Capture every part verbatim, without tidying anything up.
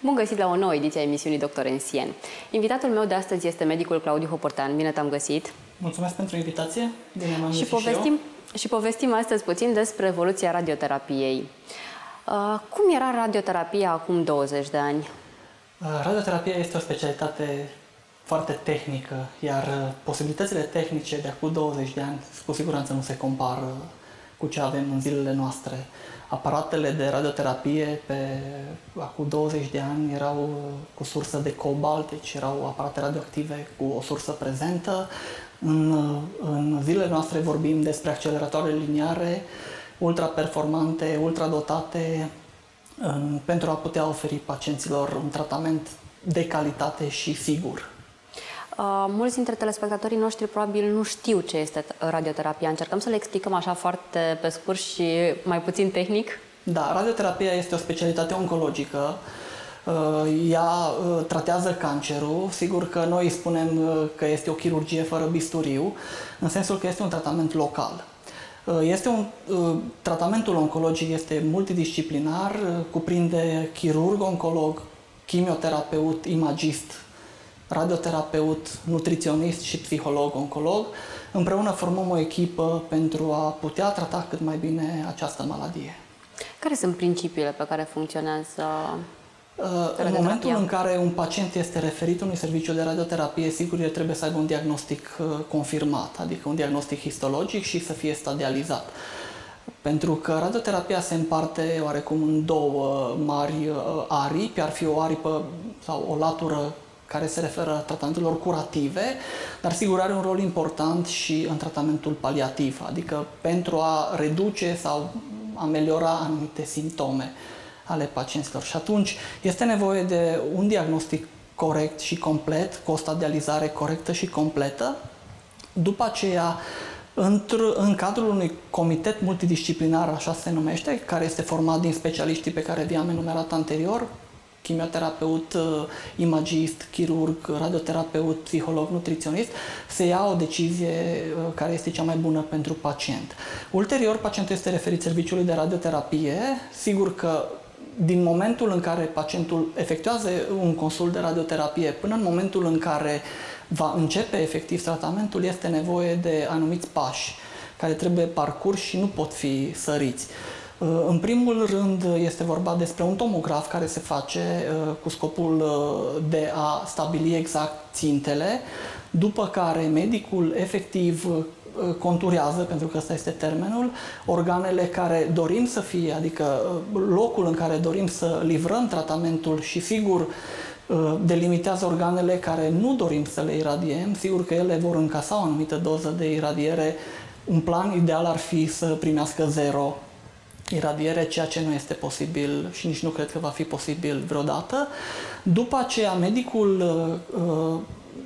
Bun găsit la o nouă ediție a emisiunii Doctor în Sien. Invitatul meu de astăzi este medicul Claudiu Hoportan. Bine te-am găsit! Mulțumesc pentru invitație! Bine m-am și, povestim, și, și povestim astăzi puțin despre evoluția radioterapiei. Uh, cum era radioterapia acum douăzeci de ani? Uh, radioterapia este o specialitate foarte tehnică, iar posibilitățile tehnice de acum douăzeci de ani cu siguranță nu se compară cu ce avem în zilele noastre. Aparatele de radioterapie pe acum douăzeci de ani erau cu sursă de cobalt, deci erau aparate radioactive cu o sursă prezentă. În, în zilele noastre vorbim despre acceleratoare liniare, ultraperformante, ultradotate, în, pentru a putea oferi pacienților un tratament de calitate și sigur. Uh, mulți dintre telespectatorii noștri probabil nu știu ce este radioterapia. Încercăm să le explicăm așa foarte pe scurt și mai puțin tehnic. Da, radioterapia este o specialitate oncologică. Uh, ea uh, tratează cancerul. Sigur că noi spunem uh, că este o chirurgie fără bisturiu, în sensul că este un tratament local. Uh, este un, uh, tratamentul oncologic este multidisciplinar, uh, cuprinde chirurg, oncolog, chimioterapeut, imagist, radioterapeut, nutriționist și psiholog-oncolog. Împreună formăm o echipă pentru a putea trata cât mai bine această maladie. Care sunt principiile pe care funcționează În momentul în care un pacient este referit unui serviciu de radioterapie, sigur, el trebuie să aibă un diagnostic confirmat, adică un diagnostic histologic și să fie stadializat. Pentru că radioterapia se împarte oarecum în două mari aripi, ar fi o aripă sau o latură care se referă tratamentelor curative, dar sigur are un rol important și în tratamentul paliativ, adică pentru a reduce sau ameliora anumite simptome ale pacienților. Și atunci este nevoie de un diagnostic corect și complet, cu o stadializare corectă și completă. După aceea, în cadrul unui comitet multidisciplinar, așa se numește, care este format din specialiștii pe care vi-am enumerat anterior, chimioterapeut, imagist, chirurg, radioterapeut, psiholog, nutriționist, se ia o decizie care este cea mai bună pentru pacient. Ulterior, pacientul este referit serviciului de radioterapie. Sigur că din momentul în care pacientul efectuează un consult de radioterapie până în momentul în care va începe efectiv tratamentul, este nevoie de anumiți pași care trebuie parcurși și nu pot fi săriți. În primul rând este vorba despre un tomograf care se face cu scopul de a stabili exact țintele, după care medicul efectiv conturează, pentru că ăsta este termenul, organele care dorim să fie, adică locul în care dorim să livrăm tratamentul și sigur delimitează organele care nu dorim să le iradiem, sigur că ele vor încasa o anumită doză de iradiere. Un plan ideal ar fi să primească zero iradiere, ceea ce nu este posibil și nici nu cred că va fi posibil vreodată. După aceea, medicul uh,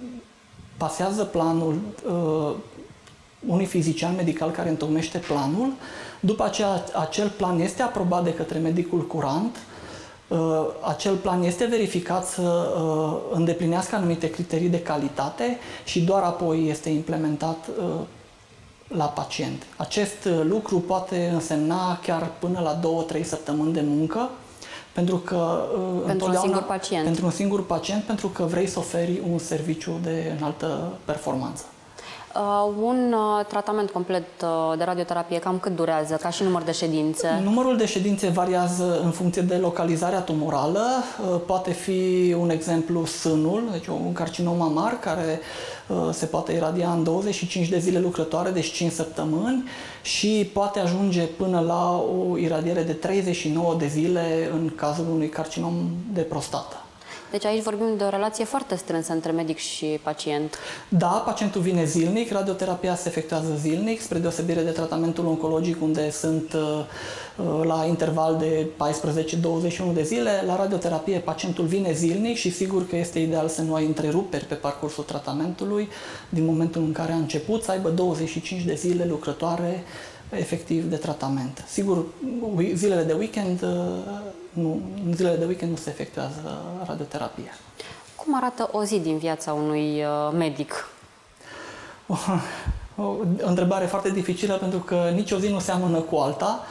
pasează planul uh, unui fizician medical care întocmește planul. După aceea, acel plan este aprobat de către medicul curant. Uh, acel plan este verificat să uh, îndeplinească anumite criterii de calitate și doar apoi este implementat uh, la pacient. Acest lucru poate însemna chiar până la două trei săptămâni de muncă, pentru că pentru un singur pacient. Pentru un singur pacient, pentru că vrei să oferi un serviciu de înaltă performanță. Uh, un uh, tratament complet uh, de radioterapie, cam cât durează, ca și număr de ședințe? Numărul de ședințe variază în funcție de localizarea tumorală. Uh, poate fi, un exemplu, sânul, deci un carcinom mamar, care uh, se poate iradia în douăzeci și cinci de zile lucrătoare, deci cinci săptămâni, și poate ajunge până la o iradiere de treizeci și nouă de zile în cazul unui carcinom de prostată. Deci aici vorbim de o relație foarte strânsă între medic și pacient. Da, pacientul vine zilnic, radioterapia se efectuează zilnic, spre deosebire de tratamentul oncologic, unde sunt uh, la interval de paisprezece douăzeci și unu de zile. La radioterapie pacientul vine zilnic și sigur că este ideal să nu ai întreruperi pe parcursul tratamentului, din momentul în care a început, să aibă douăzeci și cinci de zile lucrătoare efectiv de tratament. Sigur, zilele de weekend, nu, în zilele de weekend nu se efectuează radioterapia. Cum arată o zi din viața unui medic? O, o întrebare foarte dificilă, pentru că nicio zi nu seamănă cu alta.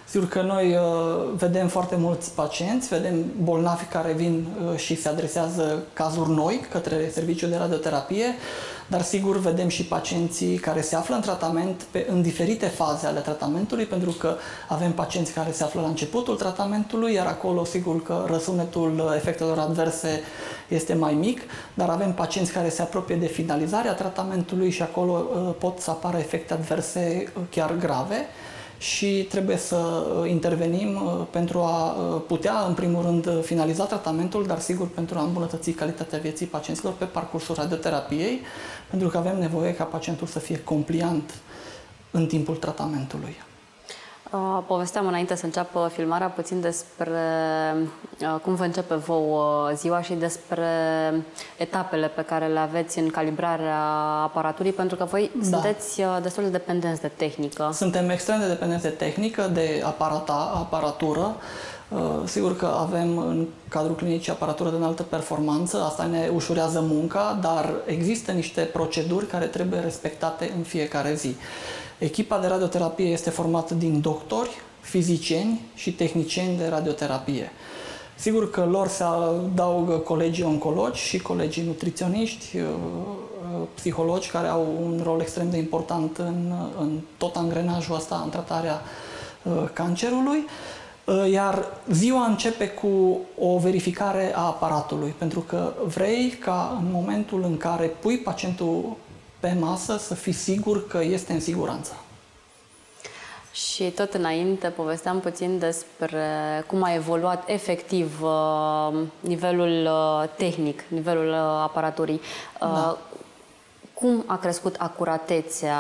Sigur că noi uh, vedem foarte mulți pacienți, vedem bolnavi care vin uh, și se adresează cazuri noi către serviciul de radioterapie, dar sigur vedem și pacienții care se află în tratament pe, în diferite faze ale tratamentului, pentru că avem pacienți care se află la începutul tratamentului, iar acolo sigur că răsunetul efectelor adverse este mai mic, dar avem pacienți care se apropie de finalizarea tratamentului și acolo uh, pot să apară efecte adverse uh, chiar grave. Și trebuie să intervenim pentru a putea, în primul rând, finaliza tratamentul, dar sigur pentru a îmbunătăți calitatea vieții pacienților pe parcursul radioterapiei, pentru că avem nevoie ca pacientul să fie compliant în timpul tratamentului. Povesteam înainte să înceapă filmarea puțin despre cum vă începe vouă ziua și despre etapele pe care le aveți în calibrarea aparaturii, pentru că voi da. sunteți destul de dependenți de tehnică. Suntem extrem de dependenți de tehnică, de aparata, aparatură. Sigur că avem în cadrul clinicii aparatură de înaltă performanță, asta ne ușurează munca, dar există niște proceduri care trebuie respectate în fiecare zi. Echipa de radioterapie este formată din doctori, fizicieni și tehnicieni de radioterapie. Sigur că lor se adaugă colegii oncologi și colegii nutriționiști, psihologi, care au un rol extrem de important în, în tot angrenajul ăsta, în tratarea cancerului. Iar ziua începe cu o verificare a aparatului, pentru că vrei ca în momentul în care pui pacientul pe masă să fii sigur că este în siguranță. Și tot înainte povesteam puțin despre cum a evoluat efectiv nivelul tehnic, nivelul aparaturii. Da. Cum a crescut acuratețea?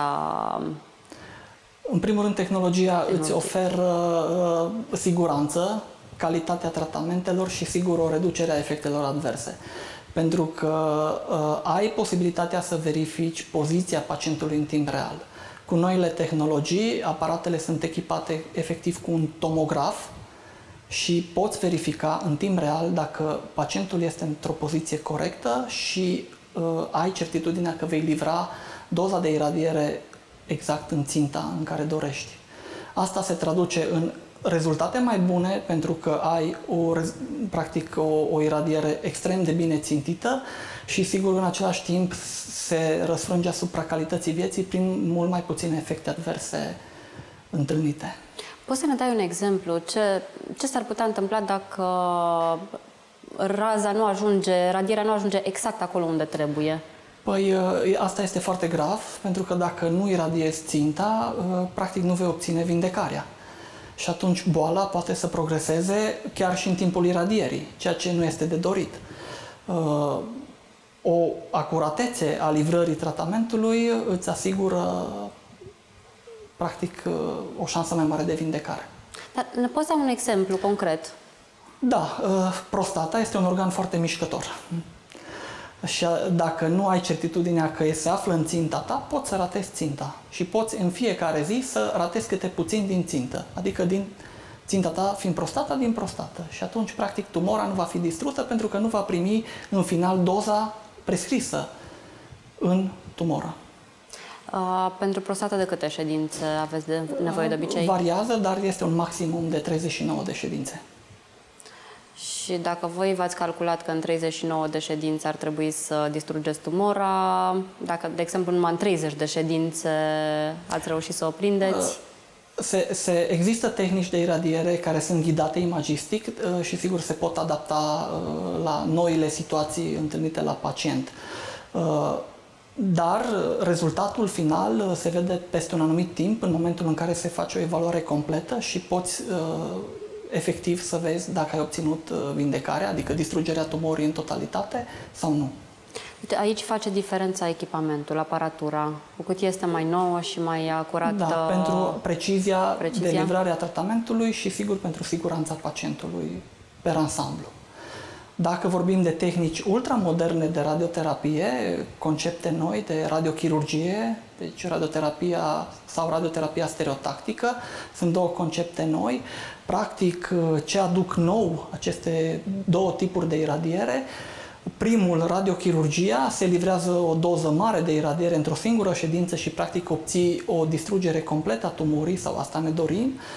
În primul rând, tehnologia Tehnologie. îți oferă uh, siguranță, calitatea tratamentelor și, sigur, o reducere a efectelor adverse. Pentru că uh, ai posibilitatea să verifici poziția pacientului în timp real. Cu noile tehnologii, aparatele sunt echipate efectiv cu un tomograf și poți verifica în timp real dacă pacientul este într-o poziție corectă și uh, ai certitudinea că vei livra doza de iradiere exact în ținta în care dorești. Asta se traduce în rezultate mai bune pentru că ai o, practic o, o iradiere extrem de bine țintită și sigur în același timp se răsfrânge asupra calității vieții prin mult mai puține efecte adverse întâlnite. Poți să ne dai un exemplu? Ce, ce s-ar putea întâmpla dacă raza nu ajunge, radierea nu ajunge exact acolo unde trebuie? Păi asta este foarte grav, pentru că dacă nu iradiezi ținta, practic nu vei obține vindecarea. Și atunci boala poate să progreseze chiar și în timpul iradierii, ceea ce nu este de dorit. O acuratețe a livrării tratamentului îți asigură practic o șansă mai mare de vindecare. Dar ne poți da un exemplu concret? Da, prostata este un organ foarte mișcător. Și dacă nu ai certitudinea că se află în ținta ta, poți să ratezi ținta. Și poți în fiecare zi să ratezi câte puțin din țintă. Adică din ținta ta fiind prostata, din prostată. Și atunci, practic, tumora nu va fi distrusă pentru că nu va primi în final doza prescrisă în tumoră. Uh, pentru prostată de câte ședințe aveți de nevoie de obicei? Variază, dar este un maximum de treizeci și nouă de ședințe. Și dacă voi v-ați calculat că în treizeci și nouă de ședințe ar trebui să distrugeți tumora, dacă, de exemplu, numai în treizeci de ședințe ați reușit să o prindeți? Se, se, există tehnici de iradiere care sunt ghidate imagistic și, sigur, se pot adapta la noile situații întâlnite la pacient. Dar rezultatul final se vede peste un anumit timp, în momentul în care se face o evaluare completă și poți efectiv să vezi dacă ai obținut vindecarea, adică distrugerea tumorii în totalitate sau nu. Aici face diferența echipamentul, aparatura, cu cât este mai nouă și mai acurată. Da, pentru precizia, precizia de livrare a tratamentului și, sigur, pentru siguranța pacientului per ansamblu. Dacă vorbim de tehnici ultramoderne de radioterapie, concepte noi de radiochirurgie, deci radioterapia sau radioterapia stereotactică, sunt două concepte noi. Practic, ce aduc nou aceste două tipuri de iradiere, primul, radiochirurgia, se livrează o doză mare de iradiere într-o singură ședință și practic obții o distrugere completă a tumorii, sau asta ne dorim.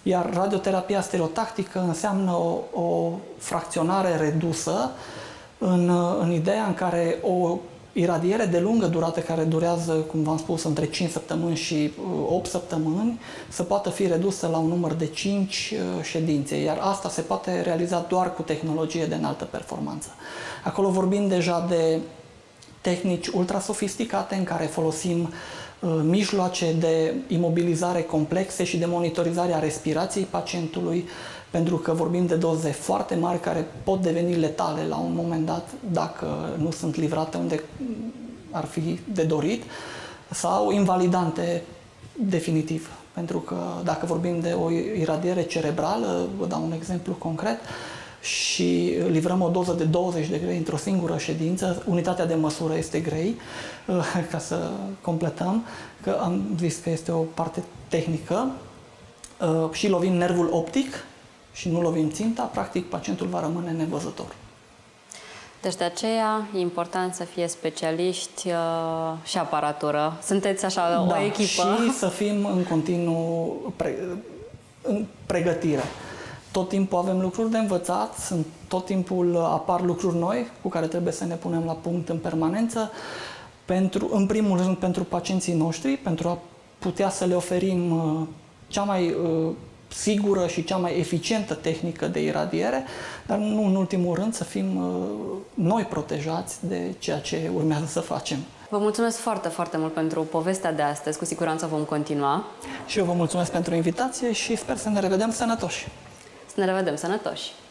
Iar radioterapia stereotactică înseamnă o, o fracționare redusă în, în ideea în care o iradiere de lungă durată, care durează, cum v-am spus, între cinci săptămâni și opt săptămâni, să poată fi redusă la un număr de cinci ședințe, iar asta se poate realiza doar cu tehnologie de înaltă performanță. Acolo vorbim deja de tehnici ultra sofisticate în care folosim uh, mijloace de imobilizare complexe și de monitorizare a respirației pacientului, pentru că vorbim de doze foarte mari care pot deveni letale la un moment dat dacă nu sunt livrate unde ar fi de dorit, sau invalidante definitiv. Pentru că dacă vorbim de o iradiere cerebrală, vă dau un exemplu concret, și livrăm o doză de douăzeci de grei într-o singură ședință, unitatea de măsură este grei, ca să completăm, că am zis că este o parte tehnică, și lovim nervul optic și nu lovim ținta, practic pacientul va rămâne nevăzător. Deci de aceea e important să fie specialiști uh, și aparatură. Sunteți așa da, o echipă. Și să fim în continuu pre, în pregătire. Tot timpul avem lucruri de învățat, sunt, tot timpul apar lucruri noi cu care trebuie să ne punem la punct în permanență, pentru, în primul rând pentru pacienții noștri, pentru a putea să le oferim uh, cea mai uh, sigură și cea mai eficientă tehnică de iradiere, dar nu în ultimul rând să fim uh, noi protejați de ceea ce urmează să facem. Vă mulțumesc foarte, foarte mult pentru povestea de astăzi, cu siguranță vom continua. Și eu vă mulțumesc pentru invitație și sper să ne revedem sănătoși. Să ne revedem sănătoși!